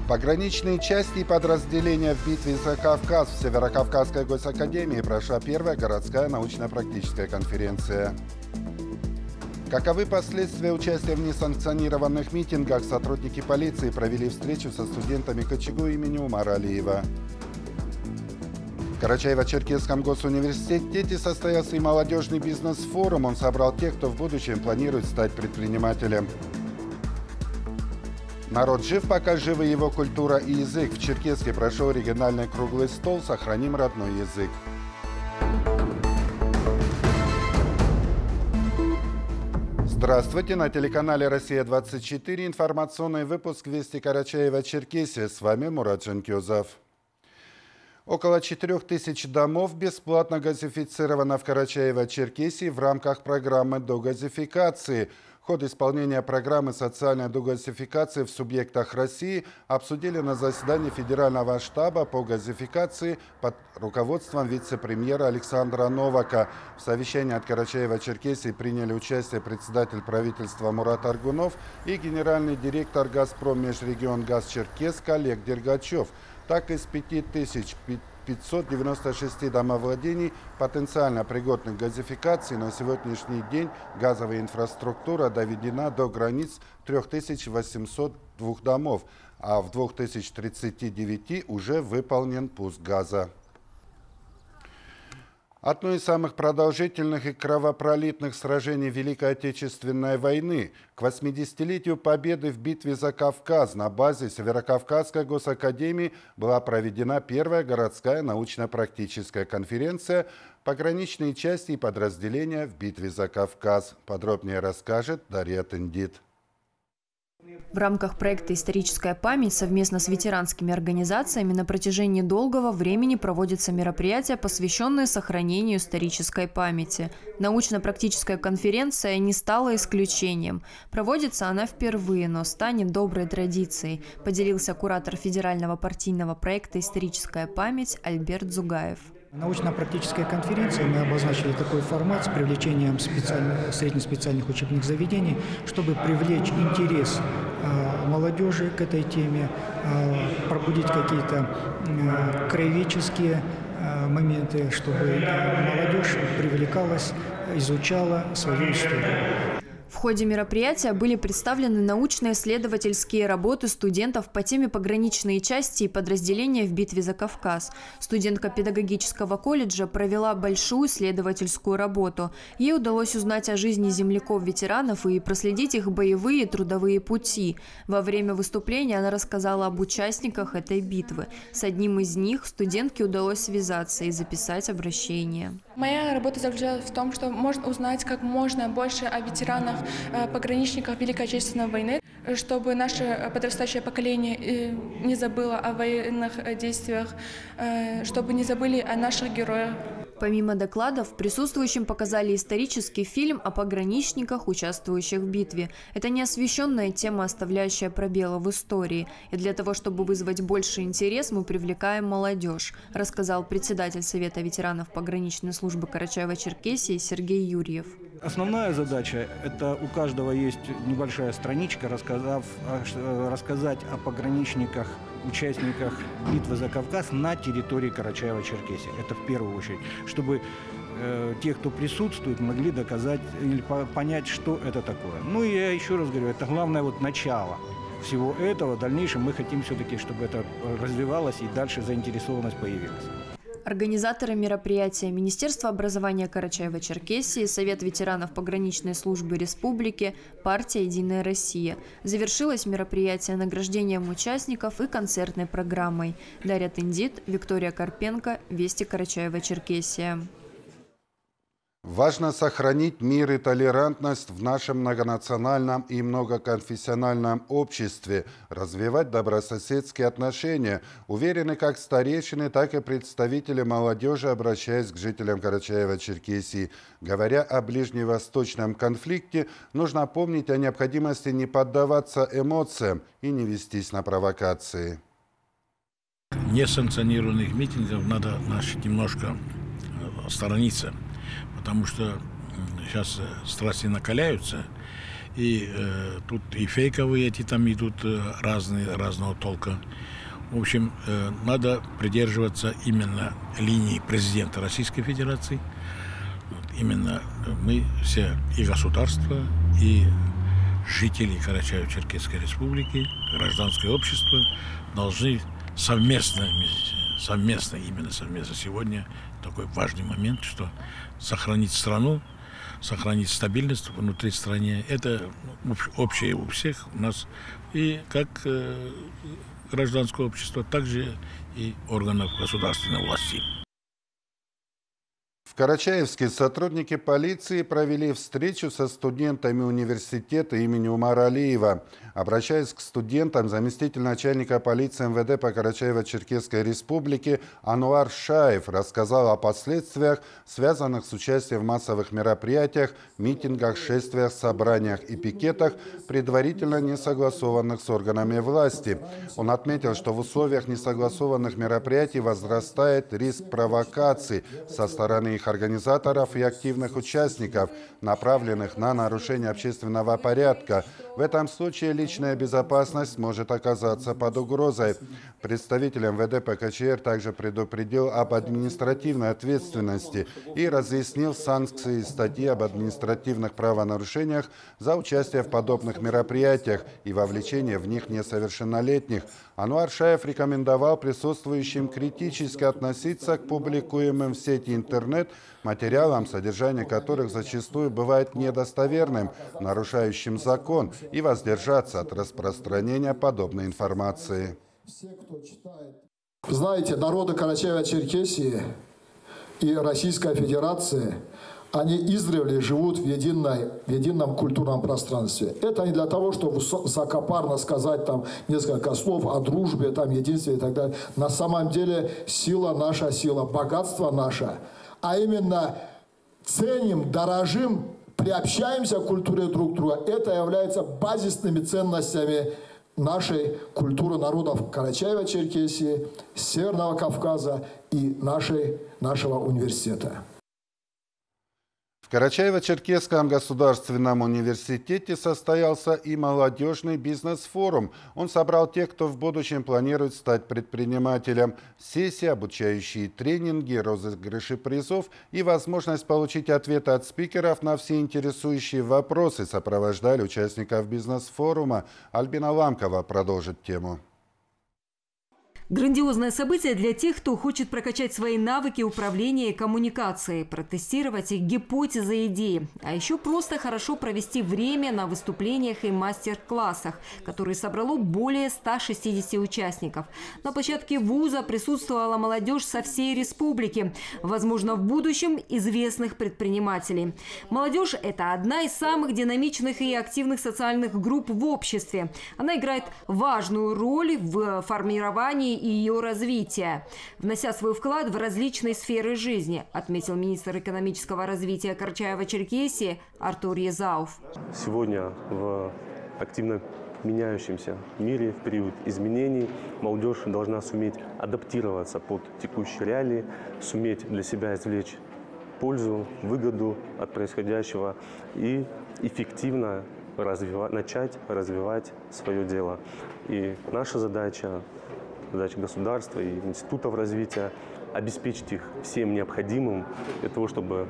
Пограничные части и подразделения в битве за Кавказ. В Северокавказской госакадемии прошла первая городская научно-практическая конференция. Каковы последствия участия в несанкционированных митингах? Сотрудники полиции провели встречу со студентами КЧГУ имени Умара Алиева. В Карачаево-Черкесском госуниверситете состоялся и молодежный бизнес-форум. Он собрал тех, кто в будущем планирует стать предпринимателем. Народ жив, пока живы его культура и язык. В Черкесске прошел региональный круглый стол «Сохраним родной язык». Здравствуйте! На телеканале «Россия-24» информационный выпуск «Вести Карачаево-Черкесия». С вами Мурат Жанкёзов. Около 4000 домов бесплатно газифицировано в Карачаево-Черкесии в рамках программы догазификации. Ход исполнения программы социальной догазификации в субъектах России обсудили на заседании Федерального штаба по газификации под руководством вице-премьера Александра Новака. В совещании от Карачаево-Черкесии приняли участие председатель правительства Мурат Аргунов и генеральный директор «Газпром Межрегионгаз Черкесск» Олег Дергачев. Так, из 5596 домовладений, потенциально пригодных к газификации, на сегодняшний день газовая инфраструктура доведена до границ 3802 домов, а в 2039 уже выполнен пуск газа. Одно из самых продолжительных и кровопролитных сражений Великой Отечественной войны. К 80-летию победы в битве за Кавказ на базе Северокавказской госакадемии была проведена первая городская научно-практическая конференция «Пограничные части и подразделения в битве за Кавказ». Подробнее расскажет Дарья Тендит. В рамках проекта «Историческая память» совместно с ветеранскими организациями на протяжении долгого времени проводятся мероприятия, посвященные сохранению исторической памяти. Научно-практическая конференция не стала исключением. Проводится она впервые, но станет доброй традицией, поделился куратор федерального партийного проекта «Историческая память» Альберт Зугаев. Научно-практическая конференция, мы обозначили такой формат с привлечением среднеспециальных учебных заведений, чтобы привлечь интерес молодежи к этой теме, пробудить какие-то краеведческие моменты, чтобы молодежь привлекалась, изучала свою историю. В ходе мероприятия были представлены научно-исследовательские работы студентов по теме «Пограничные части и подразделения в битве за Кавказ». Студентка педагогического колледжа провела большую исследовательскую работу. Ей удалось узнать о жизни земляков-ветеранов и проследить их боевые и трудовые пути. Во время выступления она рассказала об участниках этой битвы. С одним из них студентке удалось связаться и записать обращение. Моя работа заключалась в том, что можно узнать как можно больше о ветеранах, пограничниках Великой Отечественной войны, чтобы наше подрастающее поколение не забыло о военных действиях, чтобы не забыли о наших героях. Помимо докладов, присутствующим показали исторический фильм о пограничниках, участвующих в битве. Это неосвещенная тема, оставляющая пробелы в истории. И для того, чтобы вызвать больше интерес, мы привлекаем молодежь, рассказал председатель Совета ветеранов пограничной службы Карачаево-Черкесии Сергей Юрьев. Основная задача – это у каждого есть небольшая страничка, рассказать о пограничниках, участниках битвы за Кавказ на территории Карачаево-Черкесии. Это в первую очередь, чтобы те, кто присутствует, могли доказать или понять, что это такое. Ну и я еще раз говорю, это главное начало всего этого. В дальнейшем мы хотим все-таки, чтобы это развивалось и дальше заинтересованность появилась. Организаторы мероприятия – Министерство образования Карачаево-Черкесии, Совет ветеранов пограничной службы республики, партия «Единая Россия». Завершилось мероприятие награждением участников и концертной программой. Дарья Тендит, Виктория Карпенко, Вести Карачаево-Черкесия. Важно сохранить мир и толерантность в нашем многонациональном и многоконфессиональном обществе, развивать добрососедские отношения. Уверены как старейшины, так и представители молодежи, обращаясь к жителям Карачаево-Черкесии. Говоря о ближневосточном конфликте, нужно помнить о необходимости не поддаваться эмоциям и не вестись на провокации. Несанкционированных митингов надо немножко сторониться. Потому что сейчас страсти накаляются, И тут и фейковые эти там идут разного толка. В общем, надо придерживаться именно линии президента Российской Федерации. Именно мы все, и государство, и жители Карачаево-Черкесской Республики, гражданское общество должны совместно сегодня такой важный момент, что сохранить страну, сохранить стабильность внутри страны. Это общее у всех у нас. И как гражданское общество, также и органов государственной власти. В Карачаевске сотрудники полиции провели встречу со студентами университета имени Умара Алиева. Обращаясь к студентам, заместитель начальника полиции МВД по Карачаево-Черкесской Республике Ануар Шаев рассказал о последствиях, связанных с участием в массовых мероприятиях, митингах, шествиях, собраниях и пикетах, предварительно не согласованных с органами власти. Он отметил, что в условиях несогласованных мероприятий возрастает риск провокаций со стороны их организаторов и активных участников, направленных на нарушение общественного порядка. В этом случае личная безопасность может оказаться под угрозой. Представитель МВД по КЧР также предупредил об административной ответственности и разъяснил санкции и статьи об административных правонарушениях за участие в подобных мероприятиях и вовлечение в них несовершеннолетних. Ануар Шаев рекомендовал присутствующим критически относиться к публикуемым в сети интернет материалам, содержание которых зачастую бывает недостоверным, нарушающим закон, и воздержаться от распространения подобной информации. Знаете, народы Карачаево-Черкесии и Российской Федерации, они издревле живут в едином культурном пространстве. Это не для того, чтобы высокопарно сказать там несколько слов о дружбе, там, единстве и так далее. На самом деле сила наша, сила, богатство наше. А именно ценим, дорожим, приобщаемся к культуре друг друга. Это является базисными ценностями нашей культуры народов Карачаево-Черкесии, Северного Кавказа и нашего университета. В Карачаево-Черкесском государственном университете состоялся и молодежный бизнес-форум. Он собрал тех, кто в будущем планирует стать предпринимателем. Сессии, обучающие тренинги, розыгрыши призов и возможность получить ответы от спикеров на все интересующие вопросы сопровождали участников бизнес-форума. Альбина Ламкова продолжит тему. Грандиозное событие для тех, кто хочет прокачать свои навыки управления и коммуникации, протестировать их гипотезы и идеи, а еще просто хорошо провести время на выступлениях и мастер-классах, которые собрало более 160 участников. На площадке вуза присутствовала молодежь со всей республики, возможно, в будущем известных предпринимателей. Молодежь – это одна из самых динамичных и активных социальных групп в обществе. Она играет важную роль в формировании и ее развития, внося свой вклад в различные сферы жизни, отметил министр экономического развития Карачаево-Черкесии Артур Езауф. Сегодня в активно меняющемся мире, в период изменений, молодежь должна суметь адаптироваться под текущие реалии, суметь для себя извлечь пользу, выгоду от происходящего и эффективно начать развивать свое дело. И наша задача государства и институтов развития обеспечить их всем необходимым для того, чтобы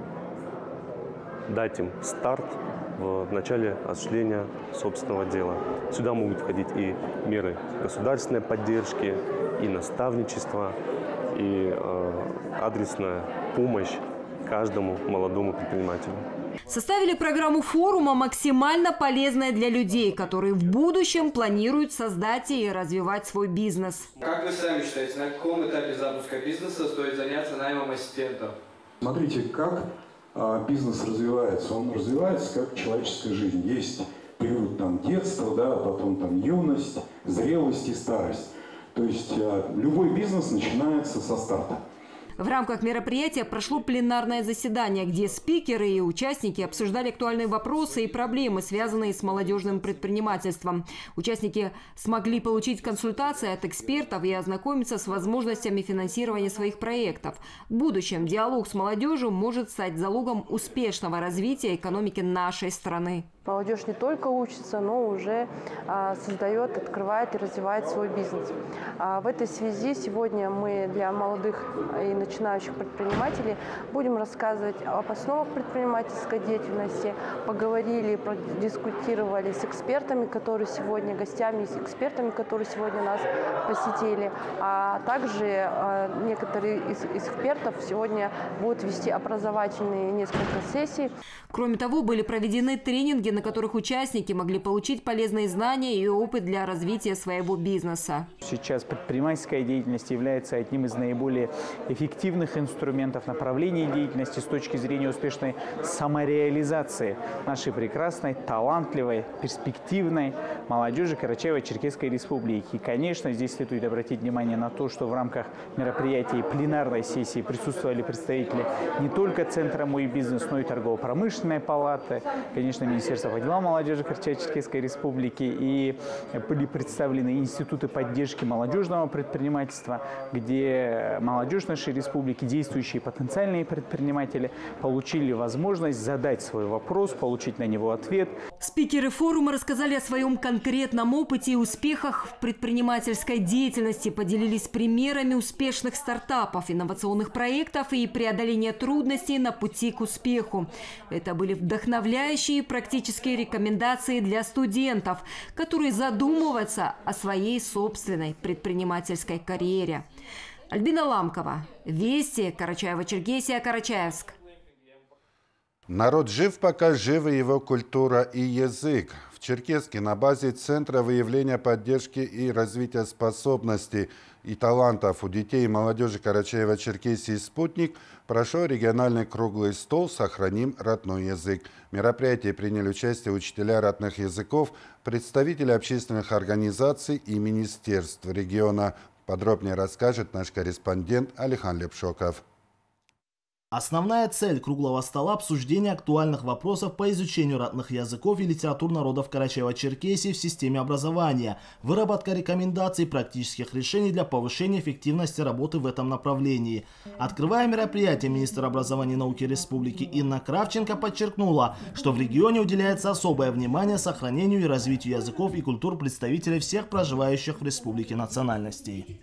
дать им старт в начале осуществления собственного дела. Сюда могут входить и меры государственной поддержки, и наставничество, и адресная помощь каждому молодому предпринимателю. Составили программу форума максимально полезная для людей, которые в будущем планируют создать и развивать свой бизнес. Как вы сами считаете, на каком этапе запуска бизнеса стоит заняться наймом ассистентов? Смотрите, как бизнес развивается. Он развивается как человеческая жизнь. Есть период детства, да, потом юность, зрелость и старость. То есть любой бизнес начинается со старта. В рамках мероприятия прошло пленарное заседание, где спикеры и участники обсуждали актуальные вопросы и проблемы, связанные с молодежным предпринимательством. Участники смогли получить консультации от экспертов и ознакомиться с возможностями финансирования своих проектов. В будущем диалог с молодежью может стать залогом успешного развития экономики нашей страны. Молодежь не только учится, но уже создает, открывает и развивает свой бизнес. В этой связи сегодня мы для молодых и начинающих предпринимателей будем рассказывать об основах предпринимательской деятельности, поговорили, продискутировали с экспертами, которые сегодня гостями, с экспертами, которые сегодня нас посетили, а также некоторые из экспертов сегодня будут вести образовательные несколько сессий. Кроме того, были проведены тренинги, на которых участники могли получить полезные знания и опыт для развития своего бизнеса. Сейчас предпринимательская деятельность является одним из наиболее эффективных инструментов направления деятельности с точки зрения успешной самореализации нашей прекрасной, талантливой, перспективной молодежи Карачаево-Черкесской Республики. И, конечно, здесь следует обратить внимание на то, что в рамках мероприятий пленарной сессии присутствовали представители не только Центра «Мой бизнес», но и торгово-промышленной палаты, конечно, Министерства по делам молодежи Карачаево-Черкесской Республики, и были представлены институты поддержки молодежного предпринимательства, где молодежь нашей республики, действующие потенциальные предприниматели, получили возможность задать свой вопрос, получить на него ответ. Спикеры форума рассказали о своем конкретном опыте и успехах в предпринимательской деятельности, поделились примерами успешных стартапов, инновационных проектов и преодоления трудностей на пути к успеху. Это были вдохновляющие практические рекомендации для студентов, которые задумываются о своей собственной предпринимательской карьере. Альбина Ламкова, Вести, Карачаево-Черкесия, Карачаевск. Народ жив, пока живы его культура и язык. В Черкесске на базе Центра выявления, поддержки и развития способностей и талантов у детей и молодежи Карачаево-Черкесии «Спутник» прошел региональный круглый стол «Сохраним родной язык». В мероприятии приняли участие учителя родных языков, представители общественных организаций и министерств региона. Подробнее расскажет наш корреспондент Алихан Лепшоков. Основная цель круглого стола – обсуждение актуальных вопросов по изучению родных языков и литератур народов Карачаево-Черкесии в системе образования, выработка рекомендаций и практических решений для повышения эффективности работы в этом направлении. Открывая мероприятие, министр образования и науки республики Инна Кравченко подчеркнула, что в регионе уделяется особое внимание сохранению и развитию языков и культур представителей всех проживающих в республике национальностей.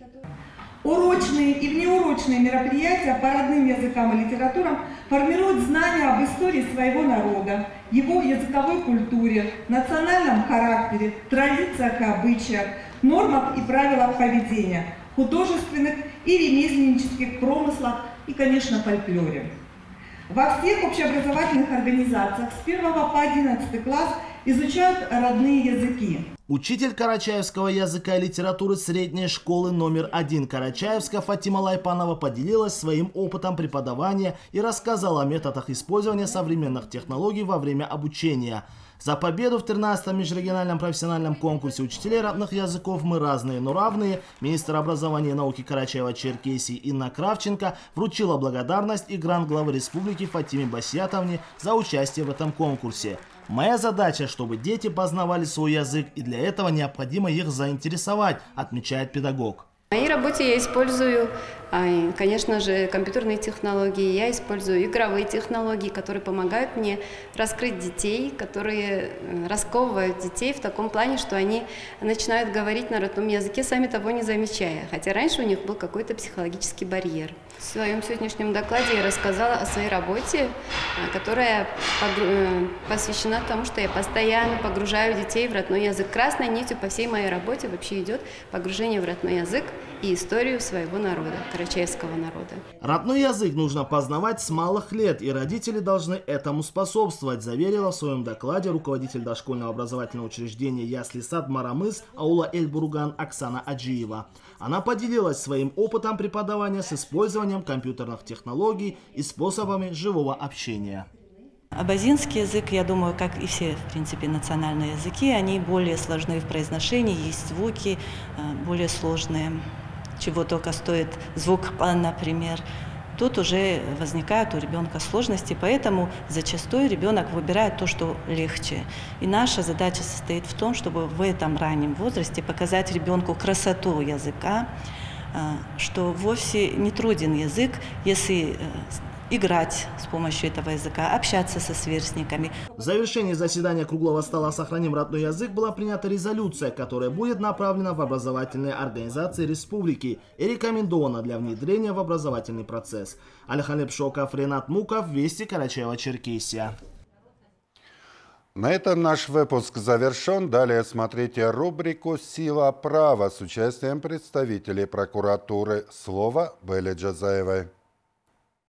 Урочные и внеурочные мероприятия по родным языкам и литературам формируют знания об истории своего народа, его языковой культуре, национальном характере, традициях и обычаях, нормах и правилах поведения, художественных и ремесленнических промыслах и, конечно, фольклоре. Во всех общеобразовательных организациях с 1 по 11 класс изучают родные языки. Учитель карачаевского языка и литературы средней школы номер 1 Карачаевска Фатима Лайпанова поделилась своим опытом преподавания и рассказала о методах использования современных технологий во время обучения. За победу в 13-м межрегиональном профессиональном конкурсе учителей родных языков «Мы разные, но равные» министр образования и науки Карачаево-Черкесии Инна Кравченко вручила благодарность и грант главы республики Фатиме Басиятовне за участие в этом конкурсе. «Моя задача, чтобы дети познавали свой язык, и для этого необходимо их заинтересовать», отмечает педагог. В моей работе я использую, конечно же, компьютерные технологии, я использую игровые технологии, которые помогают мне раскрыть детей, которые расковывают детей в таком плане, что они начинают говорить на родном языке, сами того не замечая, хотя раньше у них был какой-то психологический барьер. В своем сегодняшнем докладе я рассказала о своей работе, которая посвящена тому, что я постоянно погружаю детей в родной язык. Красной нитью по всей моей работе вообще идет погружение в родной язык и историю своего народа, карачаевского народа. Родной язык нужно познавать с малых лет, и родители должны этому способствовать, заверила в своем докладе руководитель дошкольного образовательного учреждения «Ясли-сад Марамыс» аула Эль-Буруган Оксана Аджиева. Она поделилась своим опытом преподавания с использованием компьютерных технологий и способами живого общения. Абазинский язык, я думаю, как и все, в принципе, национальные языки, они более сложны в произношении, есть звуки более сложные, чего только стоит звук «п», например. Тут уже возникают у ребенка сложности, поэтому зачастую ребенок выбирает то, что легче. И наша задача состоит в том, чтобы в этом раннем возрасте показать ребенку красоту языка, что вовсе не труден язык, если играть с помощью этого языка, общаться со сверстниками. В завершении заседания круглого стола «Сохраним родной язык» была принята резолюция, которая будет направлена в образовательные организации республики и рекомендована для внедрения в образовательный процесс. Алихан Пшоков, Ренат Муков, Вести, Карачаево-Черкесия. На этом наш выпуск завершен. Далее смотрите рубрику «Сила права» с участием представителей прокуратуры. Слово Белли Джазаевой.